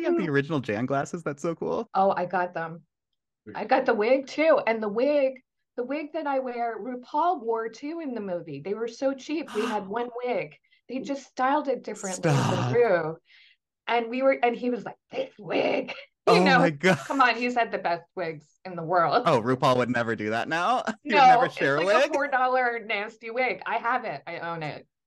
you have the original Jan glasses? That's so cool. Oh, I got them. I got the wig too. And the wig that I wear, RuPaul wore too in the movie. They were so cheap. We had one wig. They just styled it differently for Stop. Ru. And he was like, this wig, Oh my God. come on, he's had the best wigs in the world. Oh, RuPaul would never do that now. He would never No, share it's a like a wig. $4 nasty wig. I have it. I own it.